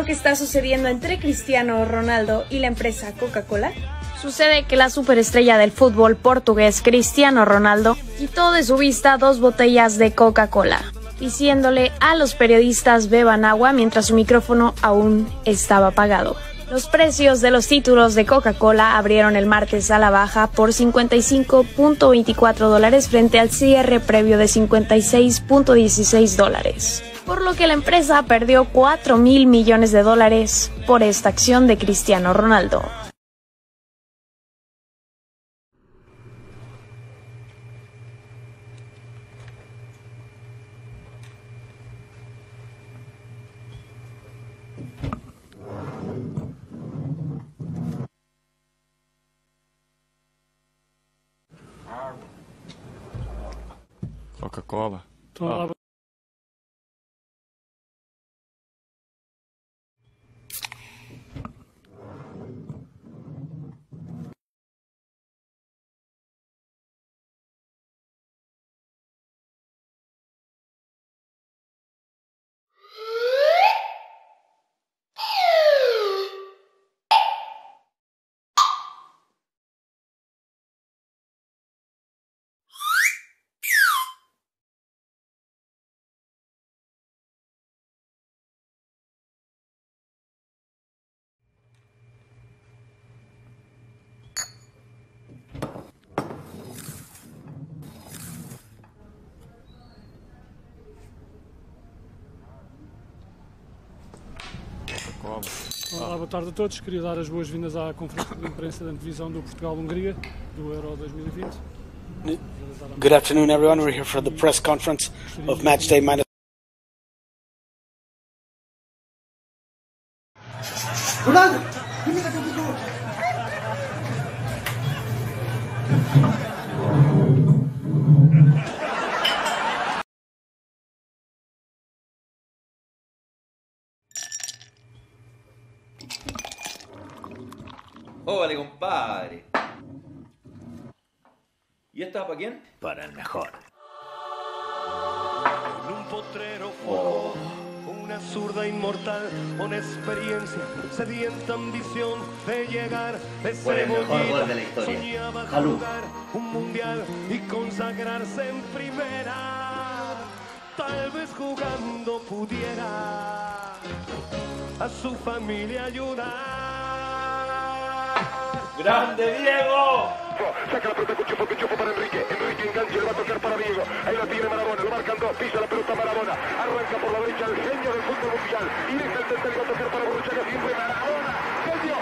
lo que está sucediendo entre Cristiano Ronaldo y la empresa Coca-Cola? Sucede que la superestrella del fútbol portugués Cristiano Ronaldo quitó de su vista 2 botellas de Coca-Cola, diciéndole a los periodistas beban agua mientras su micrófono aún estaba apagado. Los precios de los títulos de Coca-Cola abrieron el martes a la baja por $55.24 frente al cierre previo de $56.16, por lo que la empresa perdió $4.000 millones por esta acción de Cristiano Ronaldo. Coca-Cola. Olá, boa tarde a todos. Queria dar as boas-vindas à conferência de imprensa da antevisão do Portugal-Hungria, do Euro 2020. Good afternoon, everyone. We're here for the press conference of Matchday minus. Órale, compadre. ¿Y esta para quién? Para el mejor. Con un potrero forjó una zurda inmortal, con experiencia, sedienta ambición de llegar de Por el mejor gol de la historia. Soñaba Salud. jugar un mundial y consagrarse en primera. Tal vez jugando pudiera a su familia ayudar. ¡Grande Diego! Saca la pelota, Cuchufo para Enrique. Enrique engancha, le va a tocar para Diego. Ahí la tiene Maradona, lo marcan dos, pisa la pelota Maradona. Arranca por la derecha el genio del fútbol mundial. Y deja el tercer, va a tocar para Borruchaga, siempre Maradona. Genio,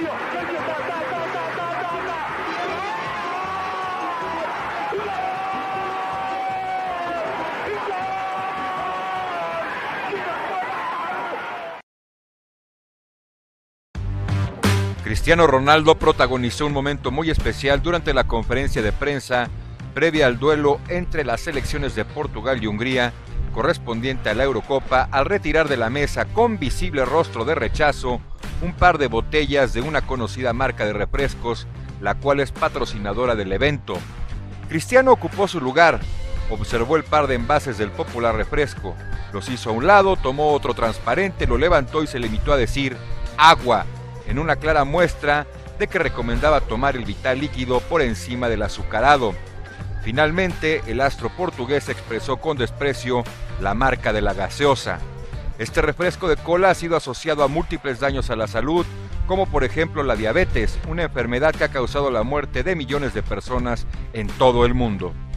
Cristiano Ronaldo protagonizó un momento muy especial durante la conferencia de prensa previa al duelo entre las selecciones de Portugal y Hungría, correspondiente a la Eurocopa, al retirar de la mesa con visible rostro de rechazo un par de botellas de una conocida marca de refrescos, la cual es patrocinadora del evento. Cristiano ocupó su lugar, observó el par de envases del popular refresco, los hizo a un lado, tomó otro transparente, lo levantó y se limitó a decir agua, en una clara muestra de que recomendaba tomar el vital líquido por encima del azucarado. Finalmente, el astro portugués expresó con desprecio la marca de la gaseosa. Este refresco de cola ha sido asociado a múltiples daños a la salud, como por ejemplo la diabetes, una enfermedad que ha causado la muerte de millones de personas en todo el mundo.